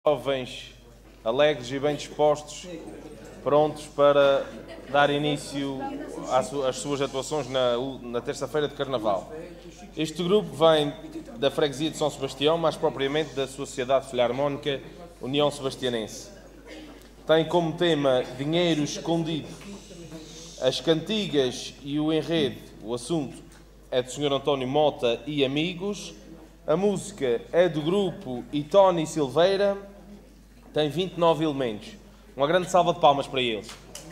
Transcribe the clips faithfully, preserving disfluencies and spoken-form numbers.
Jovens alegres e bem dispostos, prontos para dar início às suas atuações na, na terça-feira de Carnaval. Este grupo vem da freguesia de São Sebastião, mais propriamente da Sociedade Filharmónica União Sebastianense. Tem como tema Dinheiro Escondido. As cantigas e o enredo, o assunto, é do senhor António Mota e amigos. A música é do grupo Itoni Silveira. Tem vinte e nove elementos. Uma grande salva de palmas para eles.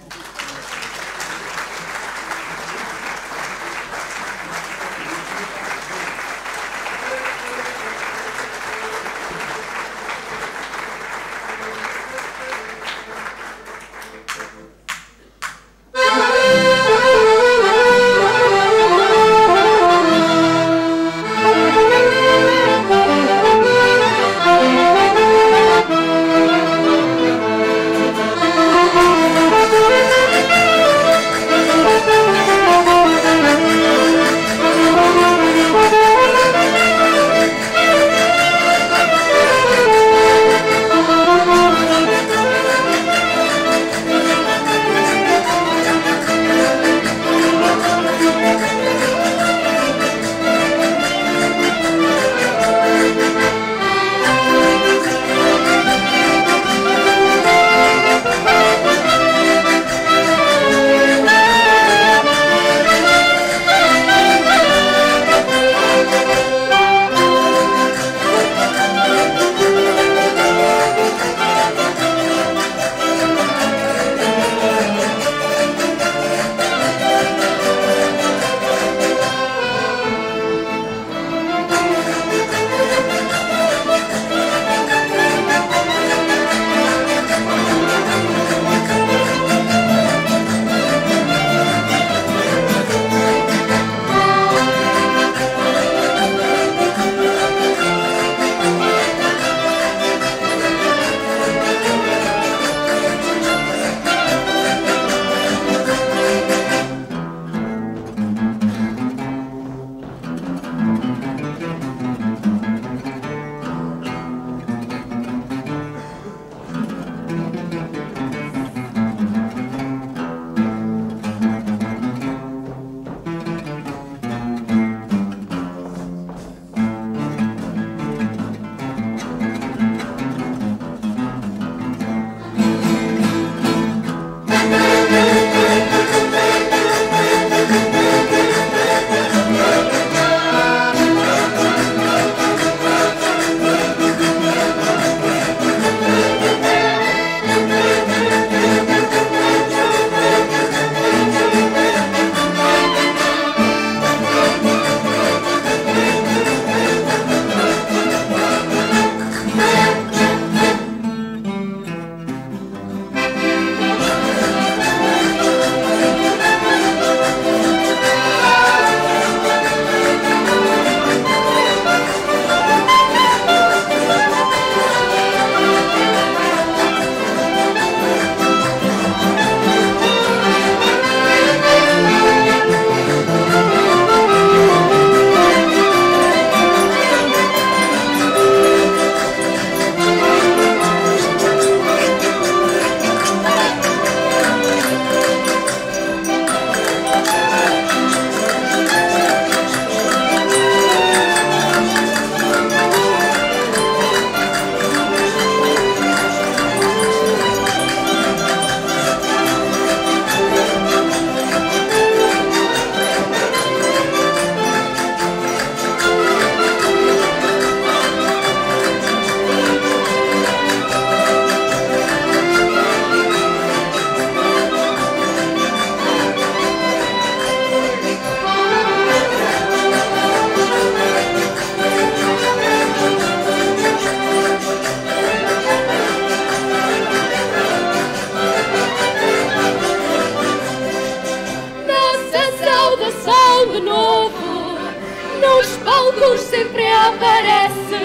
Sempre aparece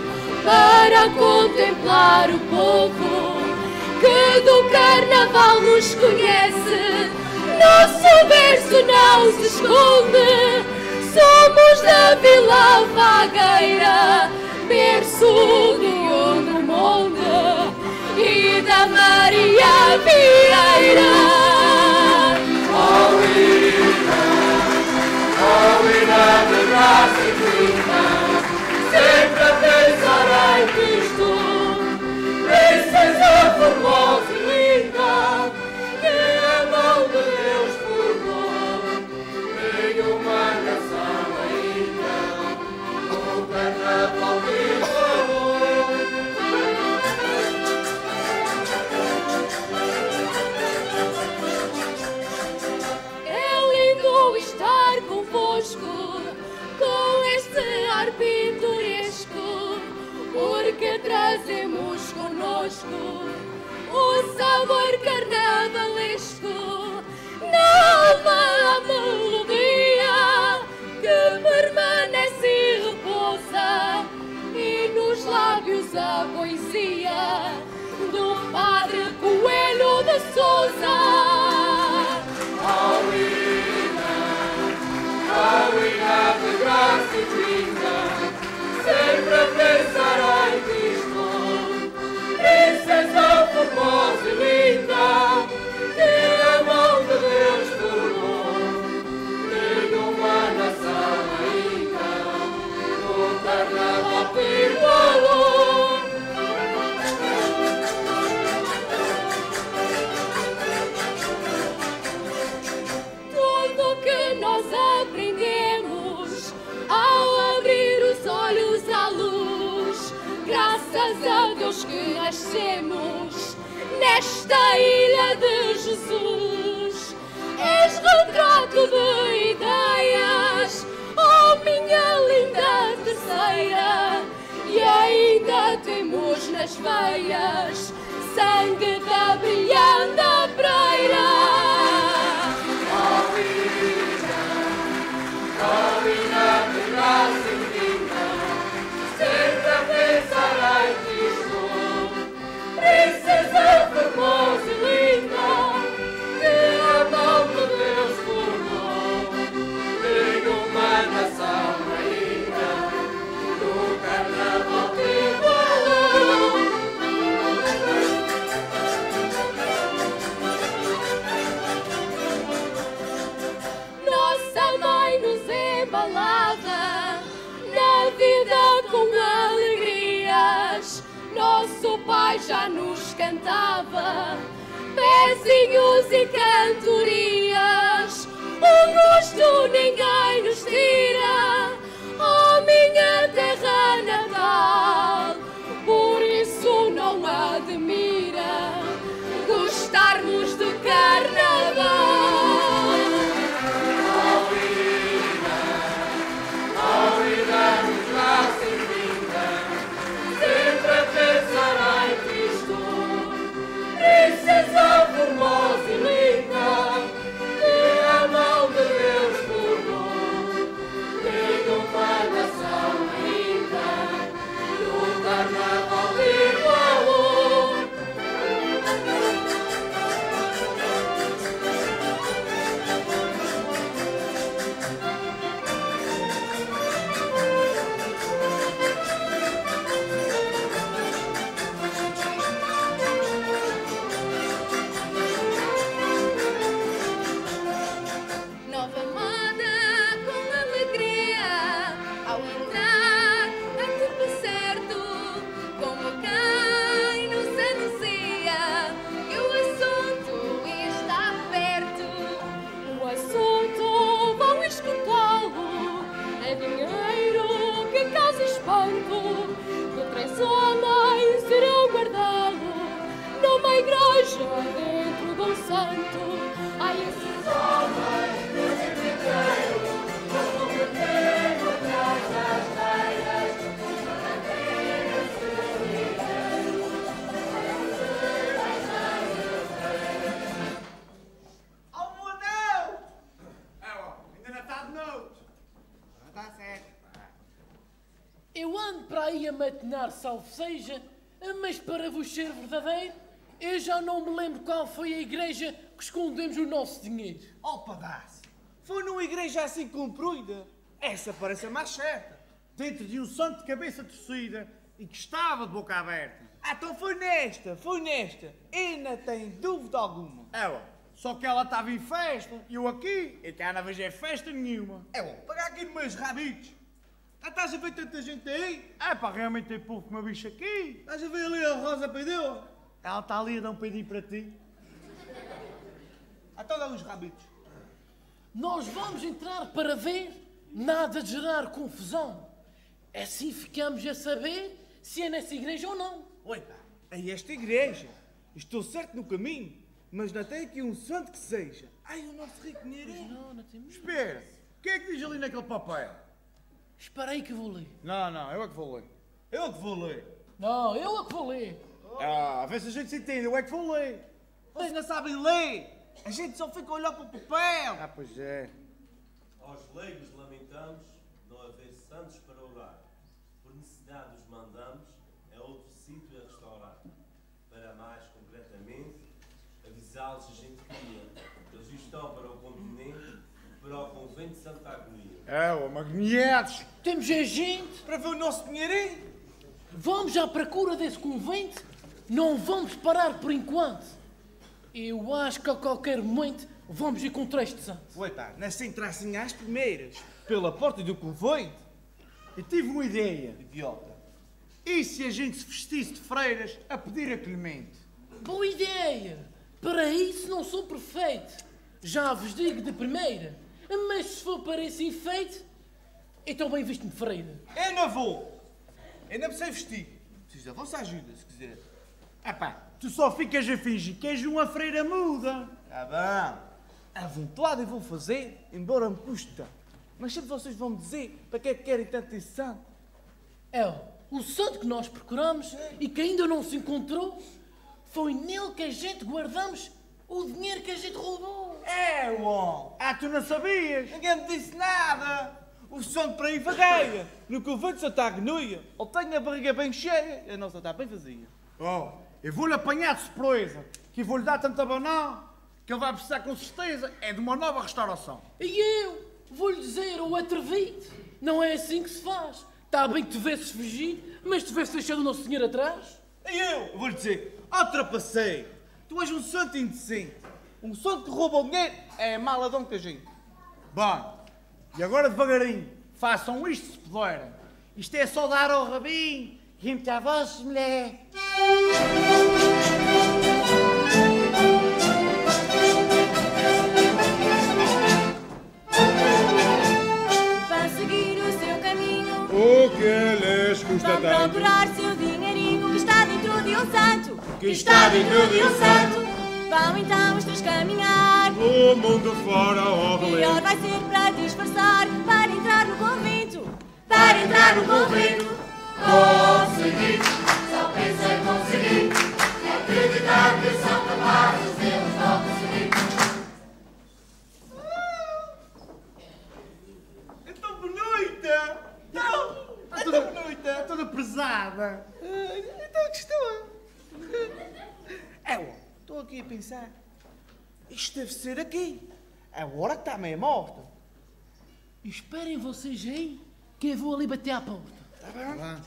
para contemplar o povo que do carnaval nos conhece. Nosso berço não se esconde, somos da Vila Vagueira, berço de onde o monde da Maria Vieira. Oh, Ina, oh, Ina de graça divina, sempre a pensar em Cristo, princesa formosa e linda, que a mão de Deus formou, nenhuma nação ainda, o carnaval me falou. Estar convosco com este ar pitoresco, porque trazemos conosco o sabor carnavalesco, na alma a melodia que permanece e repousa, e nos lábios a poesia do Padre Coelho de Sousa. Oh, Ina de graça divina, sempre a pensar em Cristo, princesa formosa e linda, que a mão de Deus formou, nenhuma nação ainda, no carnaval igualou. Nós aprendemos ao abrir os olhos à luz, graças a Deus que nascemos nesta ilha de Jesus. És retrato de ideias, oh minha linda terceira, e ainda temos nas veias sangue da brilhante freira. Oh, Ina de graça divina, sempre a pensar em Cristo, princesa formosa e linda, que a mão de Deus formou, nenhuma nação ainda, no carnaval te igualou. Nossa mãe nos embalava na vida com alegrias, nosso pai já nos cantava pezinhos e cantorias. O gosto ninguém nos tira, oh minha terra natal, por isso não admira gostarmos de carnaval. Princesa formosa e linda, que a mão de Deus formou, nenhuma nação ainda, no carnaval igualou. Que três homens irão guardá-lo numa igreja dentro de um santo. Ai, esses homens do tempo inteiro vão meter atrás das teias para ter o seu dinheiro. Oh, meu Deus! É, ó, ainda não está de noite. Não está certo. Eu ando para aí a matinar, salvo seja, mas para vos ser verdadeiro, eu já não me lembro qual foi a igreja que escondemos o nosso dinheiro. Oh, pagasse! Foi numa igreja assim comprida. Essa parece a mais certa. Dentro de um santo de cabeça torcida e que estava de boca aberta. Ah, então foi nesta, foi nesta. Ainda tem dúvida alguma. É, ó. Só que ela estava em festa e eu aqui, e cá não vejo festa nenhuma. É bom, pagar aqui nos meus rabitos. Ah, estás a ver tanta gente aí? É pá, realmente tem pouco que uma bicha aqui. Estás a ver ali a Rosa Peideu? Ela está ali a dar um peidinho para ti. Ah, então dá os rabitos. Nós vamos entrar para ver, nada de gerar confusão. Assim ficamos a saber se é nessa igreja ou não. Oi, pá, a esta igreja. Estou certo no caminho, mas não tem aqui um santo que seja. Ai, o nosso rico dinheirinho. Não, não temos. Espera, o que é que diz ali naquele papel? Espera aí que eu vou ler. Não, não, eu é que vou ler. Eu é que vou ler. Não, eu é que vou ler. Ah, vê se a gente se entende, eu é que vou ler. Vocês não sabem ler. A gente só fica a olhar para o papel. Ah, pois é. Aos leigos lamentamos não haver santos para orar. Por necessidade os mandamos a outro sítio a restaurar. Para mais concretamente, avisá-los a gente queria. Eles estão para o continente, para o convento de Santa Agonia. É, ó, magnetos. Temos a gente. Para ver o nosso dinheirinho. Vamos à procura desse convento. Não vamos parar por enquanto. Eu acho que a qualquer momento vamos encontrar este santo. Oi, pá, nessa entrassem às primeiras, pela porta do convento. Eu tive uma ideia. Idiota. E se a gente se vestisse de freiras a pedir a Clemente? Boa ideia. Para isso não sou perfeito. Já vos digo de primeira. Mas se for para esse efeito, então bem visto-me freira. Eu não vou. Eu não me sei vestir. Preciso da vossa ajuda, se quiser. Ah pá, tu só ficas a fingir que és uma freira muda. Tá bom. À vontade eu vou fazer, embora me custe tanto. Mas sempre vocês vão me dizer para que é que querem tanto esse santo. É, o santo que nós procuramos e que ainda não se encontrou, foi nele que a gente guardamos o dinheiro que a gente roubou. É, uau. Ah, tu não sabias? Ninguém me disse nada. O santo para aí vagueia. No convento de Santa Agonia, ele tem a barriga bem cheia e a nossa está bem vazia. Oh, eu vou-lhe apanhar de surpresa, que vou-lhe dar tanta banana, que ele vai precisar com certeza é de uma nova restauração. E eu vou-lhe dizer, o atrevido, não é assim que se faz. Está bem que tivesses fugido, mas tivesses deixado o nosso dinheiro atrás. E eu vou-lhe dizer, ó trapaceiro, tu és um santo indecente. Um santo que rouba o dinheiro é maladão que a gente. Bom, e agora devagarinho, façam isto se puderem. Isto é só dar ao rabinho, rime-te à voz, mulher. Vão seguir o seu caminho, O que lhes custa vão procurar seu dinheirinho que está dentro de um santo, que está dentro de um santo. Vão então os três caminhar, O mundo fora ao pior vai ser para disfarçar, para entrar no convento, para entrar no convento. Conseguir, só pensa em conseguir. Acreditar que são capazes, eles vão conseguir. Então, boa noite! Então, então, boa noite! É toda pesada. Ah, então, que estou? É, ó, estou aqui a pensar. Isto deve ser aqui. Agora que está meio morta. Esperem vocês aí, que eu vou ali bater à porta. Tá bem?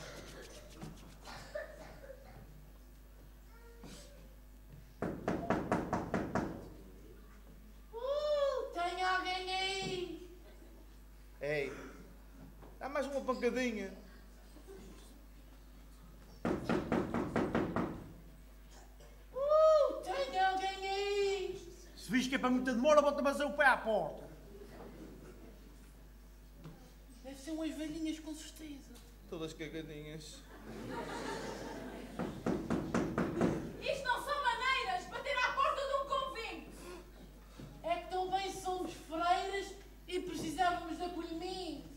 Uh, tem alguém aí? Ei, dá mais uma pancadinha. Uh, tem alguém aí? Se vis que é para muita demora, bota mais o pé à porta. Deve ser umas velhinhas com certeza. Todas cagadinhas. Isto não são maneiras, bater à porta de um convento. É que também somos freiras e precisávamos de acolhimento.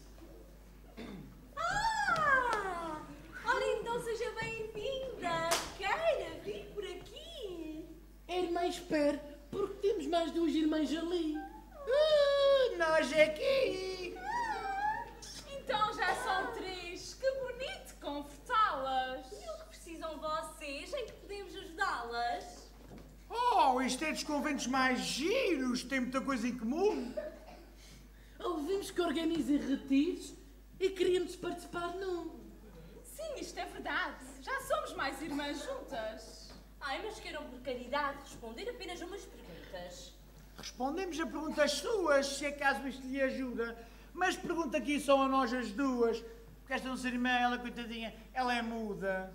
Ah! Olha, então seja bem-vinda. Queira vir por aqui. A irmã espera, porque temos mais duas irmãs ali. Uh, nós aqui. Ah, então já são três. Que bonito confortá-las. E o que precisam vocês em que podemos ajudá-las? Oh, isto é dos conventos mais giros, tem muita coisa em comum. Ouvimos que organizem retiros e queríamos participar num. Sim, isto é verdade. Já somos mais irmãs juntas. Ai, mas queiram por caridade responder apenas umas perguntas. Respondemos a perguntas suas, se acaso isto lhe ajuda. Mas pergunta aqui só a nós as duas. Porque esta nossa irmã, ela, coitadinha, ela é muda.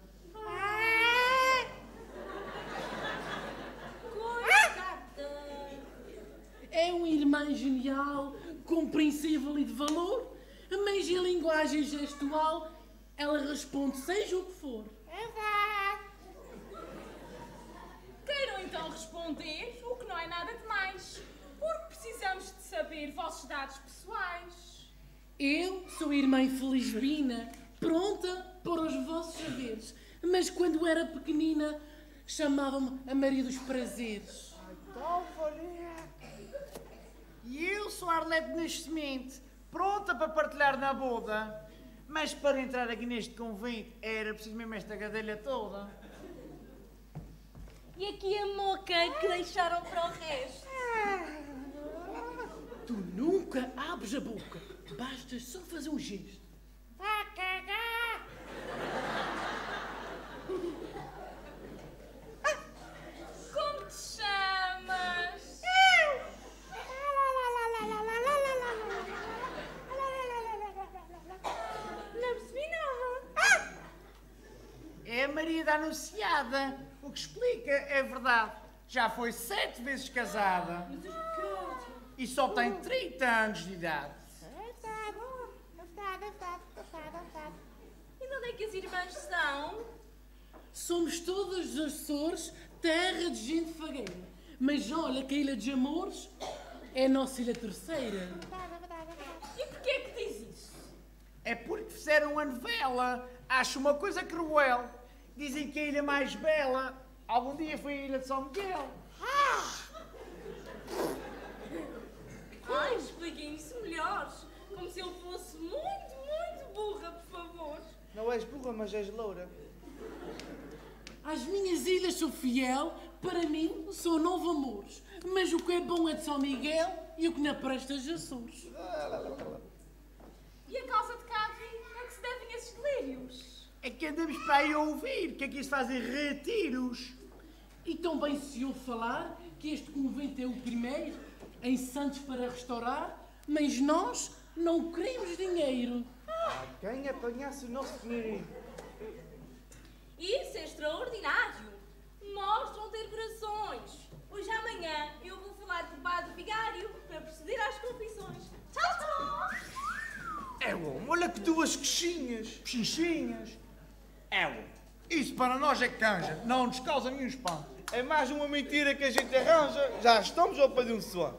Coitada. É uma irmã genial, compreensível e de valor, mas em linguagem gestual ela responde seja o que for. Queiram então responder, o que não é nada demais. Porque precisamos de saber vossos dados pessoais. Eu sou a irmã Felizbina, pronta para os vossos saberes. Mas quando era pequenina, chamavam-me a Maria dos Prazeres. Então, Valia. E eu sou a Arlete Nascimento, pronta para partilhar na boda. Mas para entrar aqui neste convento, era preciso mesmo esta gadelha toda. E aqui a moca que deixaram para o resto. Tu nunca abres a boca, basta só fazer um gesto. Vá cagar! Como te chamas? Não percebi nada. É a Maria da Anunciada. O que explica é verdade. Já foi sete vezes casada. E só tem trinta anos de idade. E de onde é que as irmãs são? Somos todos os Açores, terra de gente fagueira. Mas olha que a Ilha de Amores é a nossa ilha terceira. E porquê é que diz isso? É porque fizeram uma novela. Acho uma coisa cruel. Dizem que a ilha mais bela algum dia foi a Ilha de São Miguel. Ai, expliquem isso melhor. Como se eu fosse muito, muito burra, por favor. Não és burra, mas és loura. Às minhas ilhas sou fiel, para mim sou Novo Amores. Mas o que é bom é de São Miguel e o que não presta é de Açores. E a causa de Cádio a que se devem esses delírios? É que andamos para aí a ouvir que aqui se fazem retiros. E também se ouve falar que este convento é o primeiro em Santos para restaurar, mas nós não queremos dinheiro. Quem apanhasse o nosso dinheirinho? Isso é extraordinário. Mostram ter corações. Hoje amanhã eu vou falar com o padre vigário para proceder às confissões. Tchau, tchau! É bom, olha que duas queixinhas. Xixinhas. É bom. Isso para nós é canja. Não nos causa nenhum espanto. É mais uma mentira que a gente arranja. Já estamos ao pé de um suor.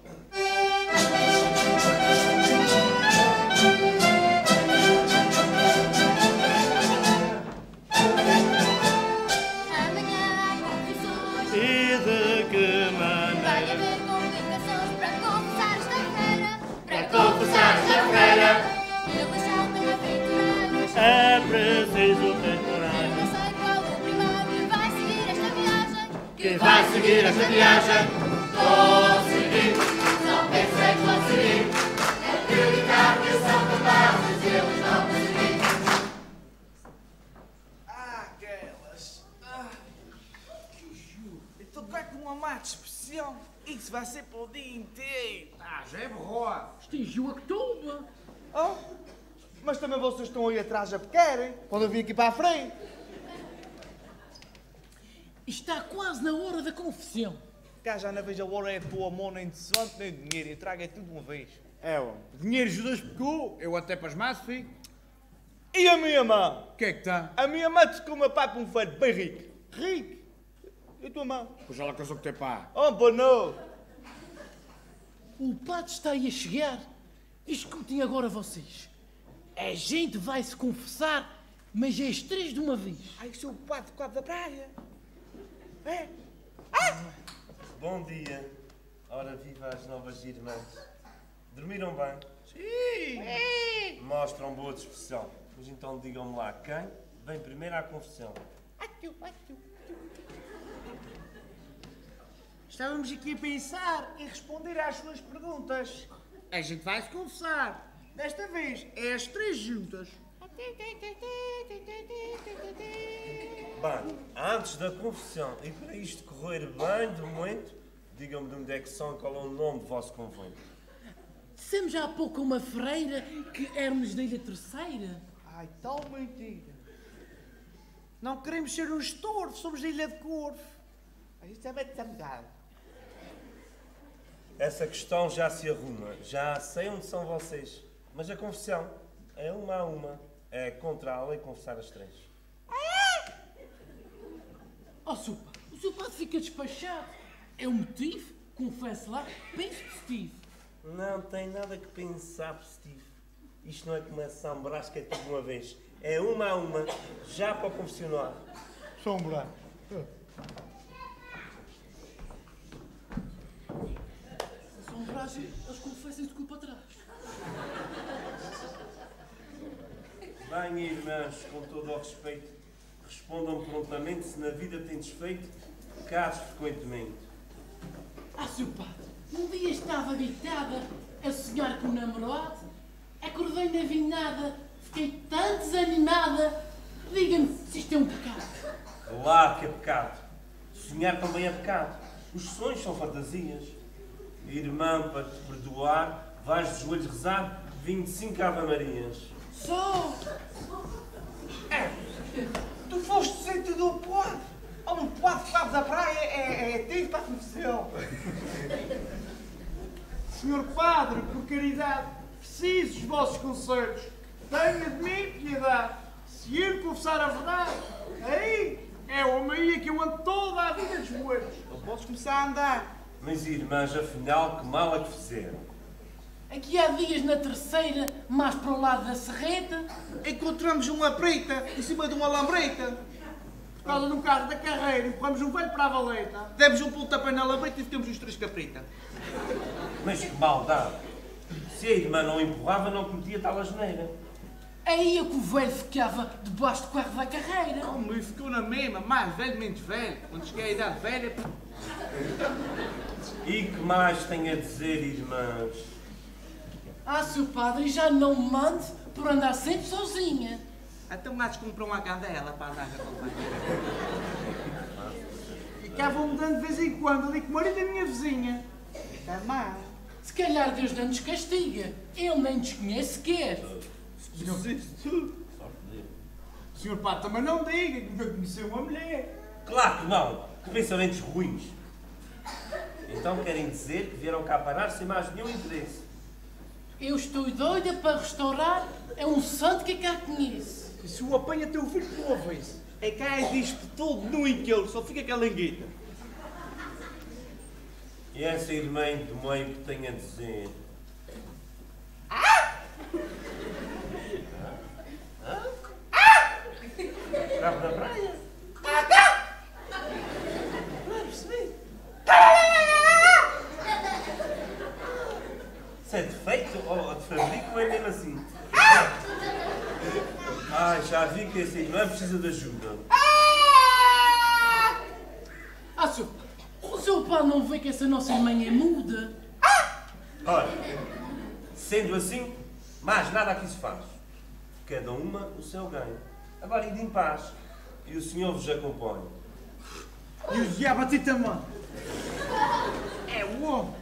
Amanhã há confissões. E de que Vai maneira? haver complicações para confessar esta-feira. Para confessar esta-feira Eles são tão aventureiros. é preciso ter Eu coragem. não sei qual o primeiro que vai seguir esta viagem. Que vai seguir esta viagem. Consegui, só pensei conseguir. Acreditar que são capazes, eles vão conseguir. Ah, aquelas. Ah, que juro. Então cá com uma mate especial. Isso vai ser para o dia inteiro. Ah, já é borroa. Estingiu a Ctuba. Oh, mas também vocês estão aí atrás já porque querem. Podem vir aqui para a frente. Está quase na hora da confissão. Cá já não vejo a hora é de pôr a mão nem de santo nem de dinheiro. E traga tudo de uma vez. É bom. O dinheiro Judas pecou. Eu até pasmado fico. E a minha mãe? O que é que está? A minha mãe tocou uma pá para um filho bem rico. Rico? E a tua mãe? Pois ela casou com teu pá. Oh, pô, não. O padre está aí a chegar. Escutem agora vocês. A gente vai se confessar, mas é as três de uma vez. Ai, sou o padre do Cabo da Praia. É? Bom dia. Ora, viva as novas irmãs. Dormiram bem? Sim. Mostram boa disposição. Pois então digam-me lá, quem vem primeiro à confissão? Estávamos aqui a pensar em responder às suas perguntas. A gente vai se confessar. Desta vez é as três juntas. Bem, antes da confissão, e para isto correr bem de momento, digam-me de onde é que são e qual é o nome do vosso convento. Dissemos há pouco a uma freira que éramos da Ilha Terceira. Ai, tal mentira. Não queremos ser uns tortos, somos da Ilha de Corvo. Isto é bem desamigado. Essa questão já se arruma. Já sei onde são vocês. Mas a confissão é uma a uma. É contra a lei confessar as três. Oh, seu padre, o seu padre fica despachado. É o motivo? Confesso lá, pense positivo. Não tem nada que pensar positivo. Isto não é como a São Brás que é tudo de uma vez. É uma a uma, já para o confessionário. São Brás. São Brás, eles confessam-se de culpa atrás. Bem, irmãs, com todo o respeito, respondam prontamente se na vida têm desfeito casos frequentemente. Ah, seu padre, um dia estava habitada a sonhar com o namorado, acordei na vinhada, fiquei tão desanimada. Diga-me se isto é um pecado. Claro que é pecado. Sonhar também é pecado. Os sonhos são fantasias. Irmã, para te perdoar, vais de joelhos rezar vinte e cinco Ave-Marias. Só! É, tu foste centro do padre. Há um padre que sabe da praia, é, é tido para a confissão. Senhor Padre, por caridade, preciso dos vossos conselhos. Tenha de mim piedade. Se eu confessar a verdade, aí é o meio que eu ando toda a vida de joelhos. Não podes começar a andar. Mas, irmãs, afinal, que mal é que fizeram? Aqui há dias na Terceira, mais para o lado da Serreta, Encontramos uma preta em cima de uma lambreta. Por causa de um carro da carreira, empurramos um velho para a valeta. Demos um pontapé na lambreta e ficamos os três caprita. Mas que maldade! Se a irmã não empurrava, não cometia tal asneira. aí é que o velho ficava debaixo do carro da carreira. Como e ficou na mesma, mais velho, menos velho. Quando cheguei à idade velha... E que mais tem a dizer, irmãs? Ah, seu padre, já não me mande por andar sempre sozinha. Então lá comprar uma cadela para andar com a companhia. E cá vou mudando de vez em quando ali com o marido da minha vizinha. Está mal. Se calhar Deus não nos castiga. Ele nem nos conhece sequer. O senhor Padre também não diga que nunca conheceu uma mulher. Claro que não! Que pensamentos ruins! Então querem dizer que vieram cá parar sem mais nenhum interesse. Eu estou doida para restaurar é um santo que cá conheço. E se o apanha teu filho, tu ouves. É cá e diz-te todo nu em que ele só fica calangueta. E essa irmã do meio que tem a dizer? Estava na praia? Não percebi. Se é defeito ou de fabrico é mesmo assim? Ai, já vi que essa irmã precisa de ajuda. Ah, seu, o seu pai não vê que essa nossa irmã é muda? Ora, sendo assim, mais nada aqui se faz. Cada uma o seu ganho. Agora ide em paz e o Senhor vos acompanhe. E o diabo a ti também. É o homem.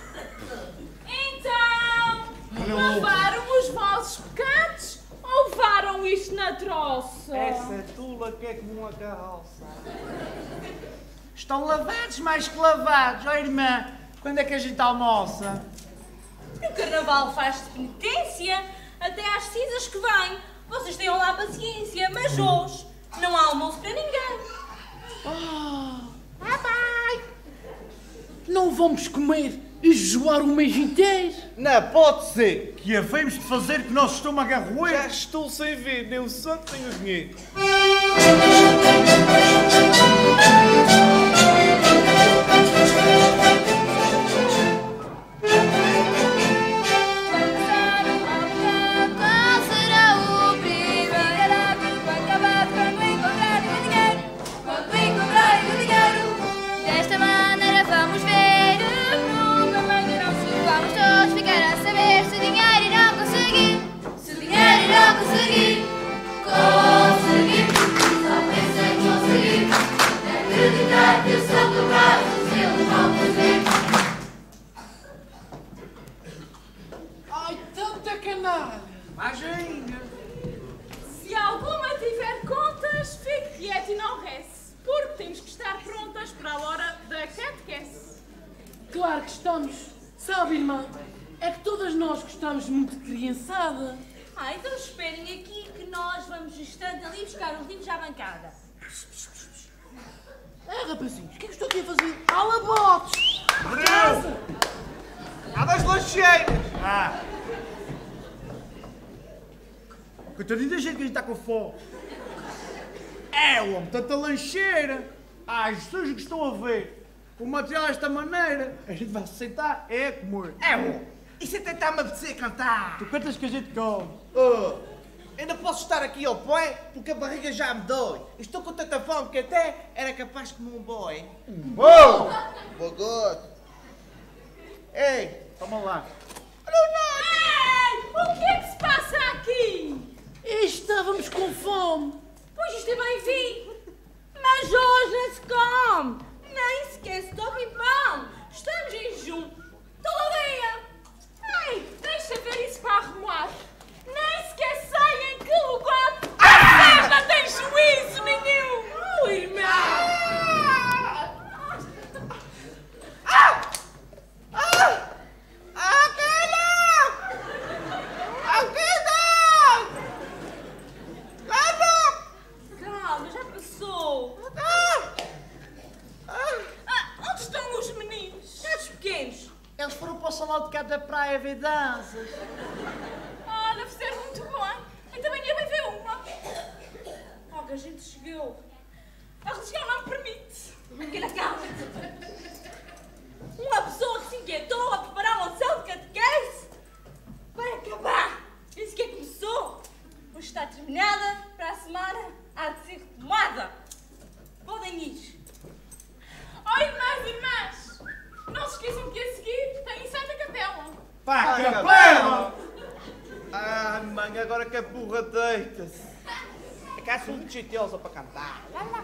Então, lavaram os vossos pecados ou levaram isto na troça? Essa tula que é como uma carroça. Estão lavados mais que lavados. Ó irmã, quando é que a gente almoça? O carnaval faz-se penitência até às cinzas que vêm. Vocês tenham lá paciência, mas hoje não há almoço para ninguém. Ah, bye. Não vamos comer e jejuar um mês inteiro? Não, pode ser. Que havemos de fazer que o nosso estômago arroer. Já estou sem ver, nem o santo nem o dinheiro. Qual será o primeiro ato para acabar quando encontrarem o dinheiro? Quando encontrarem o dinheiro, desta maneira vamos ver. Nunca mais irão se vamos todos ficar a saber se o dinheiro irão conseguir. Se o dinheiro irão conseguir, conseguir. Só pensa em conseguir. Claro que estamos. Sabe, irmã, é que todas nós gostamos muito de criançada. Ah, então esperem aqui que nós vamos estando ali buscar os livros à bancada. Ah, rapazinhos, o que é que estou aqui a fazer? Alabotes! Casa! Há das lancheiras! Ah! Coitadinho da gente que a gente está com fome. É, homem, tanta lancheira. Ah, as pessoas que estão a ver o material desta maneira, a gente vai se sentar é a comer. É, homem, isso até está-me a apetecer cantar. Tu cantas que a gente come. Oh, ainda posso estar aqui ao pé porque a barriga já me dói. Estou com tanta fome que até era capaz de comer um boi. Oh! Boa God. Ei, Toma lá. Ei! O que é que se passa aqui? Estávamos com fome. Pois isto é bem-vindo. Mas hoje não se come. Nem sequer se toma pão. Estamos em junho. Todo o dia. Ei, deixa ver isso para arrumar. Nem sequer sei em que lugar. Vocês não têm juízo nenhum. Oh, irmão. Ah! Ah! Aquela! Aquela! Nada! Calma, já passou. Ah! Ah, onde estão os meninos? Os pequenos. Eles foram para o salão de cá da praia ver danças. Ah, deve ser muito bem. Eu também ia bem ver uma. Oh, que a gente chegou. A religião não permite. Aquela calma. Uma pessoa que se inquietou a preparar uma lição de catequese vai acabar. Isso que começou. Hoje está terminada, para a semana há de ser retomada. Podem ir. Oh, irmãs e irmãs, não se esqueçam que a seguir tem ensaio da capela. Pá, Ah, capela! Ah, mãe, agora que a burra deita-se. É que há são muito jeitosa para cantar.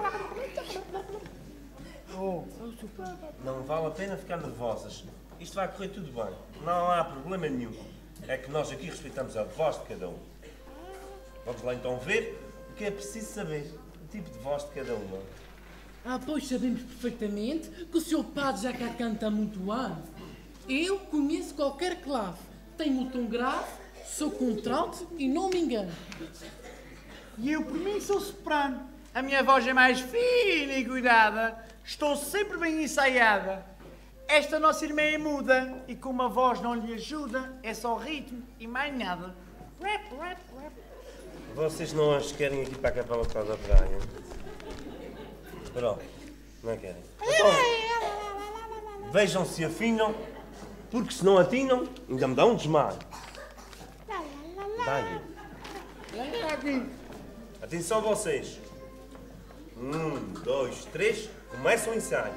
Oh, Não vale a pena ficar nervosas. Isto vai correr tudo bem. Não há problema nenhum. É que nós aqui respeitamos a voz de cada um. Vamos lá então ver o que é preciso saber. O tipo de voz de cada uma. Ah, pois sabemos perfeitamente que o seu padre já cá canta há muito ano. Eu conheço qualquer clave. Tenho um tom grave, sou contralto e não me engano. e eu por mim sou soprano. A minha voz é mais fina e cuidada. Estou sempre bem ensaiada. Esta nossa irmã é muda e como a voz não lhe ajuda, é só ritmo e mais nada. Rap, rap, rap. Vocês não as querem aqui para a capela por causa da praia? Pronto, não querem. Então, vejam se afinam, porque se não atinam, ainda me dá um desmaio. Vai. Atenção vocês. Um, dois, três, começa o ensaio.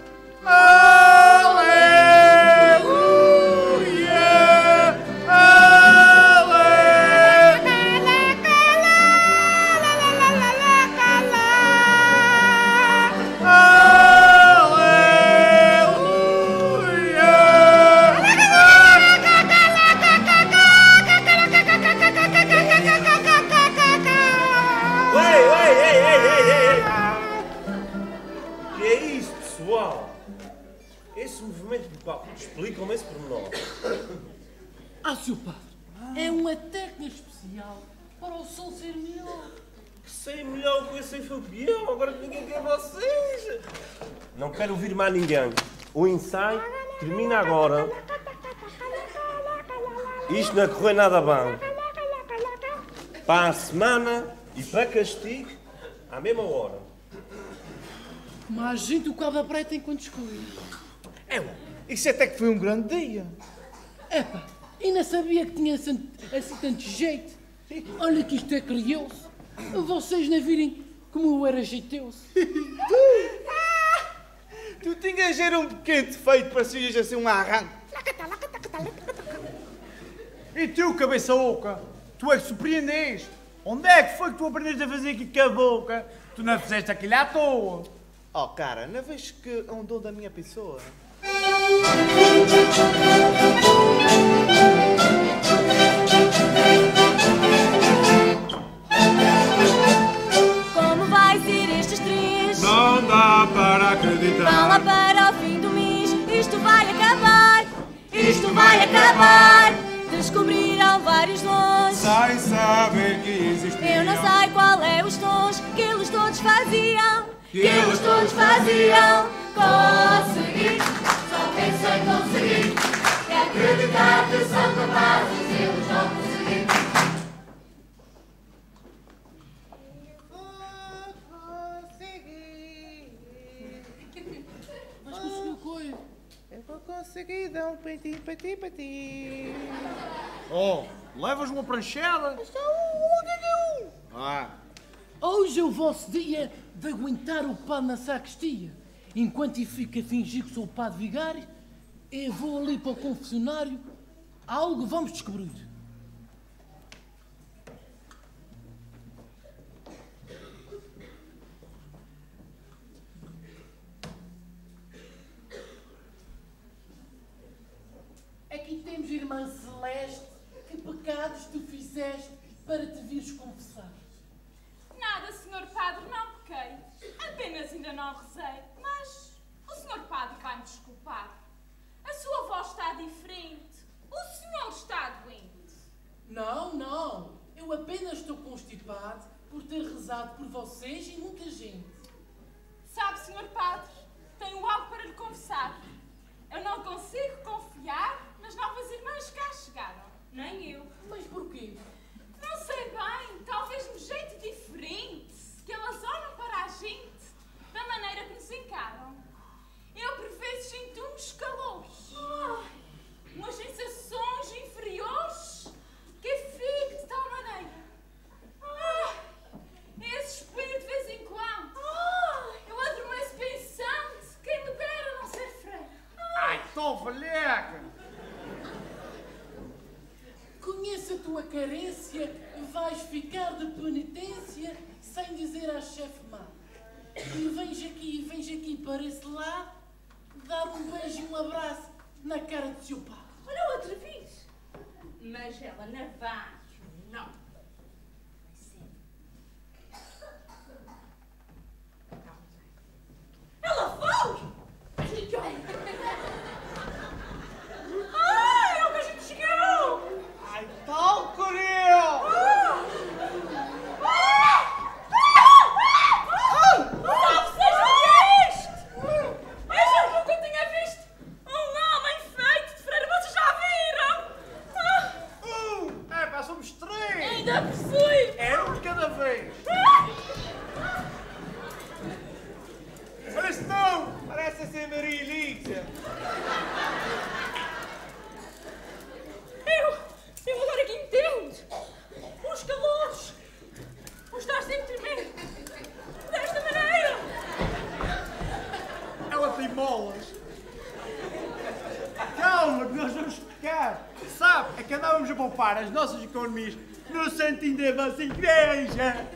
Explicam-me esse pormenor. Ah, seu padre, é uma técnica especial para o som ser melhor. Sei melhor que esse foi que eu, agora que ninguém quer vocês. Não quero ouvir mais ninguém. O ensaio termina agora. Isto não é correr nada bem. Para a semana e para castigo, à mesma hora. Mas a gente o cabo da praia tem quantos escolher. É, isso até que foi um grande dia. Epá, ainda sabia que tinha assim, assim tanto jeito. Olha que isto é curioso. Vocês não virem como eu era jeitoso. Tu tinhas era um pequeno defeito, parecias assim um arranque. E tu, cabeça oca, tu é que surpreendeste. Onde é que foi que tu aprendeste a fazer aqui com a boca? Tu não fizeste aquilo à toa. Oh, cara, não vês que é um dom da minha pessoa? Como vai ser estes três? Não dá para acreditar. Vão lá para o fim do mês, isto vai acabar. vai acabar. Descobriram vários dons. Sem saber que existiam. Eu não sei qual é os dons que eles todos faziam. Que eles todos faziam. Conseguir, só penso em conseguir. E acreditar que são capazes, eles vão conseguir. Mas conseguiu o coio. Eu vou conseguir dar um peitinho, peitinho, peitinho. Oh, levas uma pranchada? Só um, um, um. Ah, Hoje é o vosso dia de aguentar o pão na sacristia. Enquanto eu fico a fingir que sou o padre vigário, eu vou ali para o confessionário. Algo vamos descobrir. Aqui temos, irmã Celeste, que pecados tu fizeste para te vires confessar. Nada, senhor padre, não pequei. Apenas ainda não rezei. Mas o senhor padre vai me desculpar. A sua voz está diferente. O senhor está doente. Não, não. Eu apenas estou constipado por ter rezado por vocês e muita gente. Sabe, senhor padre, tenho algo para lhe confessar. Eu não consigo confiar nas novas irmãs que cá chegaram. Nem eu. Mas porquê? Não sei bem, talvez de um jeito diferente, que elas olham para a gente da maneira que nos encaram. Eu por vezes sinto uns calores, umas sensações inferiores que eu fico de tal maneira. Ah, esse espelho de vez em quando. Ah, eu adormeço pensando, quem me dera não ser freira. ai, tô velhaca. Conhece a tua carência, vais ficar de penitência sem dizer à chefe má. E vens aqui, vens aqui para esse lado, dar um beijo e um abraço na cara do seu pai. Olha o outra vez. Mas ela não vai. Não. Ela foi! Ai, é o que a gente chegou! Ai, tal, Coril! Salve seja o que é isto! Eu já nunca tinha visto um homem feito de freira, vocês já viram? Um, é pá, somos três. Ainda possui! É um de cada vez. Olha se não! Parece a ser Maria Elisa. Eu, eu agora que entendo! Os calores! Os estar sempre tremer! Desta maneira! Ela tem molas. Calma, que nós vamos ficar. Sabe, é que andávamos a poupar as nossas economias no santinho da vossa igreja.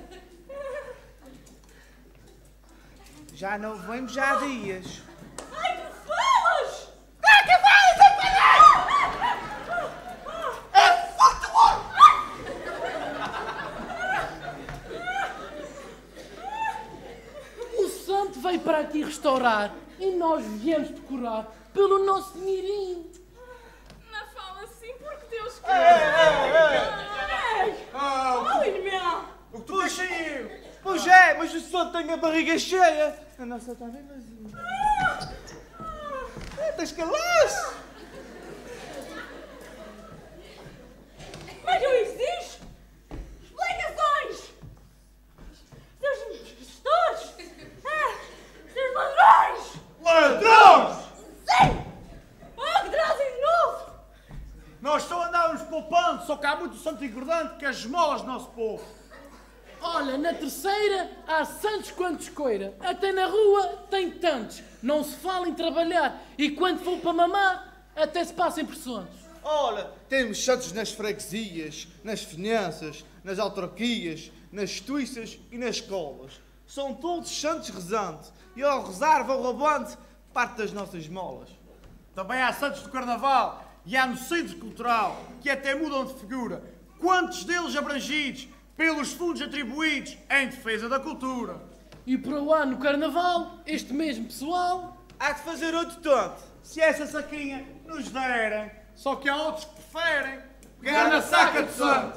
Já não vemos já há dias. Ai, que falas! Ah, que é futebol! O santo veio para aqui restaurar e nós viemos decorar pelo nosso dinheirinho. Não fala assim porque Deus quer! Oh, irmão! O que tu puxa eu! Pois é, mas o senhor tem a barriga cheia. A nossa está bem vazia. É, tens calor-se! Mas eu exijo explicações! Seus impostores! Ah, seus ladrões! Ladrões! Sim! Oh, que trazem de novo! Nós só andávamos poupando, só que há muito santo engordante que as esmolas do nosso povo. Olha, na terceira há santos quantos coira. Até na rua tem tantos. Não se fala em trabalhar. E quando for para mamar, até se passa impressões. Olha, temos santos nas freguesias, nas finanças, nas autarquias, nas tuiças e nas escolas. São todos santos rezantes. E ao rezar vão roubando parte das nossas molas. Também há santos do carnaval e há no centro cultural que até mudam de figura. Quantos deles abrangidos pelos fundos atribuídos em defesa da cultura? E para o ano carnaval, este mesmo pessoal... Há de fazer outro tanto. Se essa saquinha nos derem, Só que há outros que preferem pegar na saca de santo.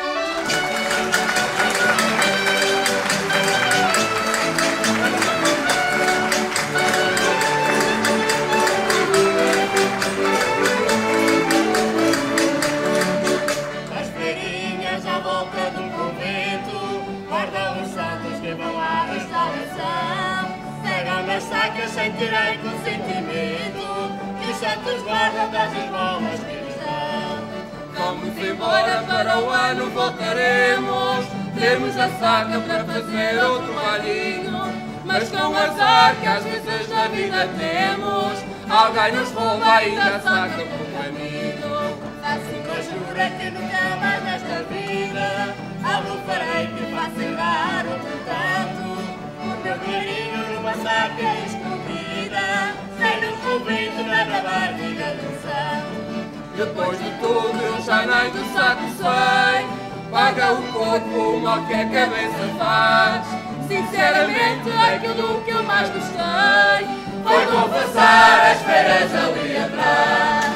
As freirinhas à volta do convento guardam os santos que vão à restauração. Pegam nas sacas sem terem consentimento, que os santos guardam das esmolas que lhes dão. Vamos embora, para o ano voltaremos, temos a saca para fazer outro malinho. Mas com azar que às vezes na vida temos, alguém nos rouba ainda a saca por caminho. Faço uma jura que nunca mais nesta vida algo farei que faça errar outro tanto. O meu dinheirinho numa saca escondida, sem no convento na barriga do santo. Depois de tudo eu já nem do saco sei, paga o corpo o mal que a cabeça faz. Sinceramente aquilo que eu mais gostei foi confessar as feiras ali atrás.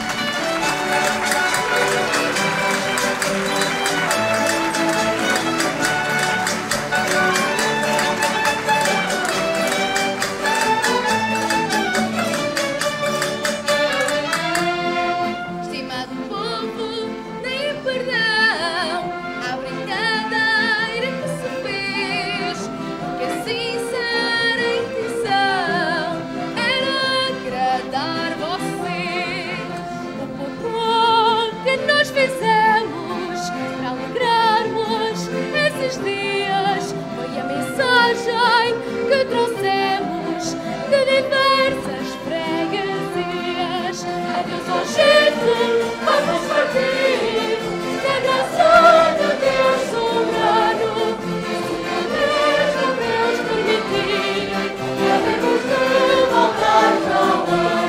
Fizemos para alegrarmos esses dias, foi a mensagem que trouxemos de diversas freguesias. Adeus ao gente, vamos partir, na graça de Deus soberano, se mesmo Deus permitir, havemos de voltar para o ano.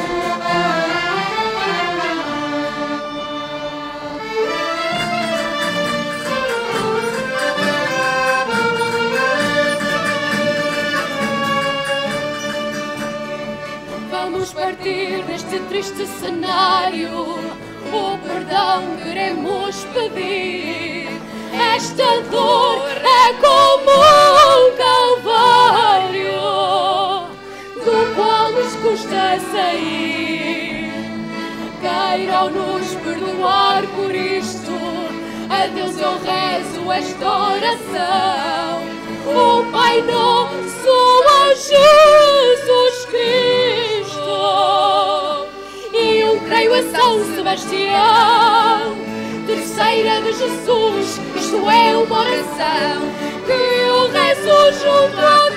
Partir neste triste cenário, o perdão queremos pedir. Esta dor é como um calvário, do qual nos custa sair. Queiram-nos perdoar por isto, a Deus eu rezo esta oração. O Pai Nosso, ó Jesus Cristo, e eu creio a São Sebastião, terceira de Jesus. Isto é uma oração que eu rezo junto a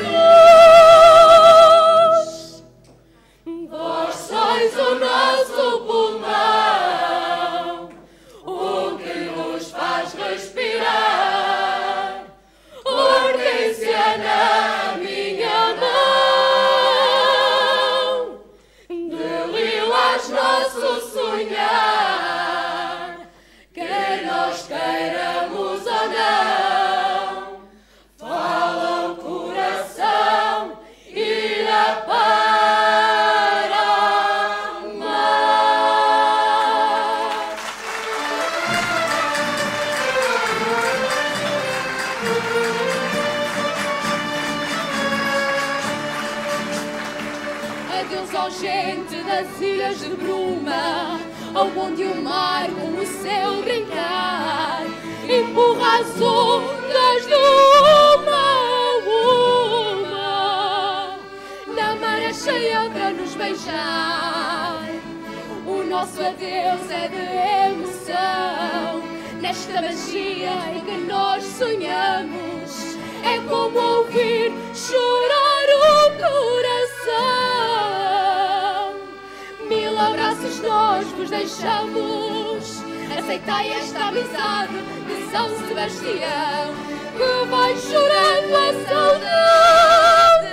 Deus. Vós sois o nosso pulmão, o que nos faz respirar. Hortência na minha mão, de lilás nosso sonhar, quer nós queiramos ou não, fala o coração e a para amar. Adeus ao gente das ilhas de bruma, onde o mar com o céu brincar, empurra as ondas de uma a uma, na maré cheia para nos beijar. O nosso adeus é de emoção, nesta magia em que nós sonhamos, é como ouvir chorar o coração. Mil abraços nós vos deixamos, aceitai esta amizade de São Sebastião, que vai chorando a saudade.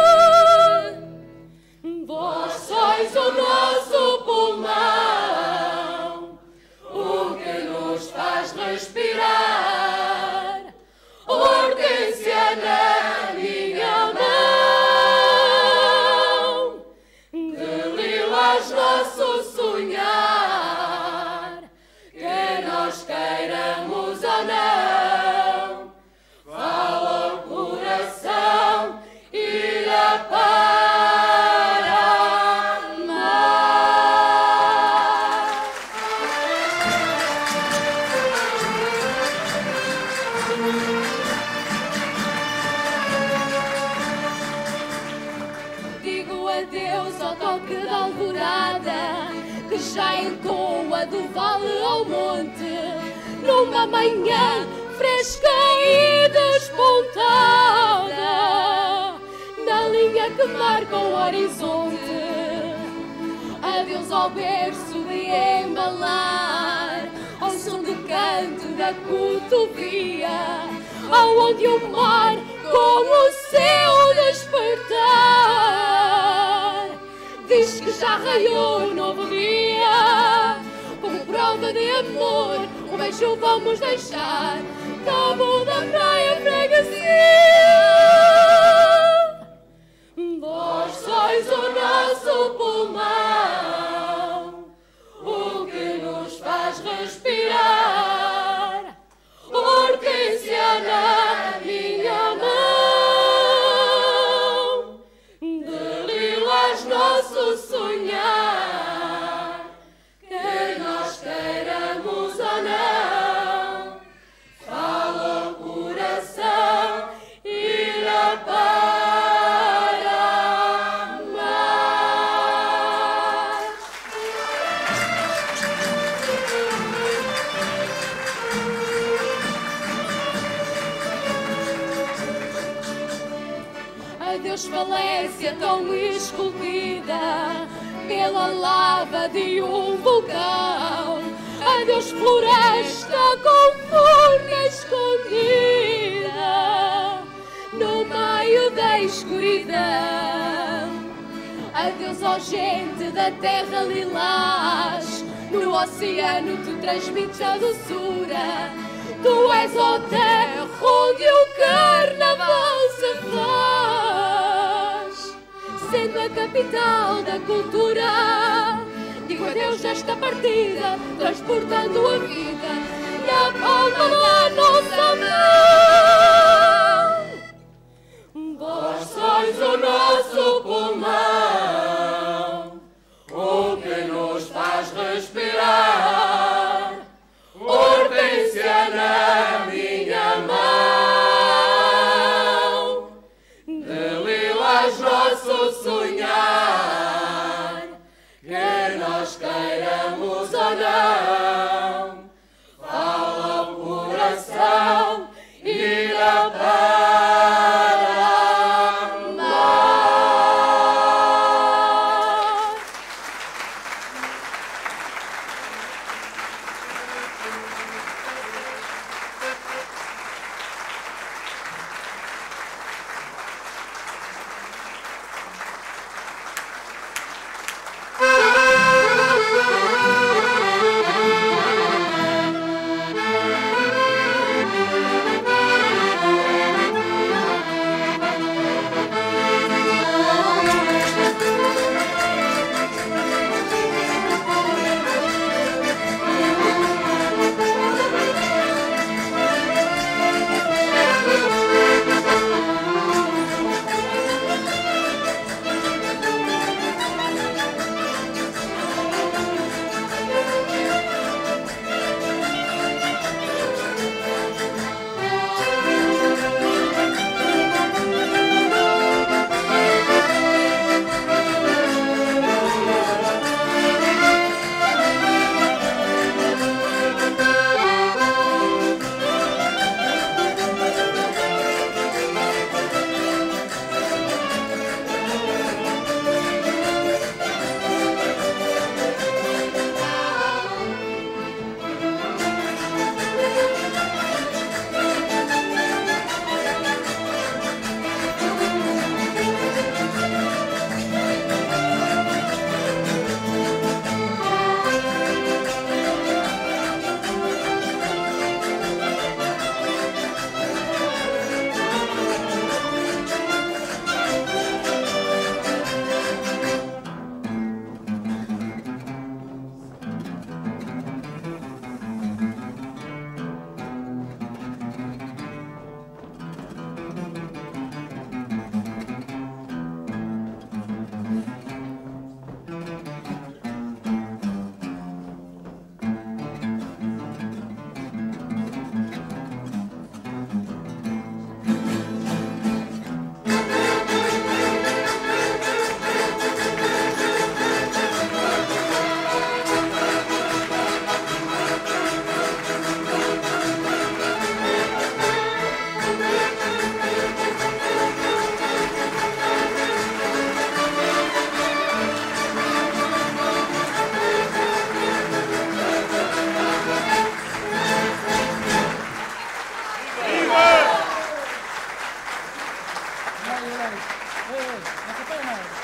Vós sois o nosso pulmão, o que nos faz respirar. Hortência na minha mão, de lilás nosso sonhar, toque da alvorada que já ecoa do vale ao monte, numa manhã fresca e despontada, na linha que marca o horizonte. Adeus ao berço de embalar, ao som do canto da cotovia, aonde o mar com o seu despertar diz que já raiou um novo dia. Como prova de amor, um beijo vamos deixar, cabo da praia freguesia. Vós sois o nosso pulmão, o que nos faz respirar. Hortência na minha mão, de lilas nosso sonhar, quer nós queiramos ou não, fala o coração, irá para amar. Adeus falécia tão esculpida pela lava de um vulcão, adeus floresta com forma escondida no meio da escuridão. Adeus, ó gente da terra lilás, no oceano tu transmites a doçura. Tu és, ó terra, onde o carnaval se faz, sendo a capital da cultura. Digo adeus nesta partida, transportando a vida na palma da nossa mão. Vós sois o nosso pulmão, o que nos faz respirar. Hortência na minha mão, de lilas nosso sonhar, quer nós queiramos ou não, fala o coração, irá para amar. Ei, ei, não atrapalha nada.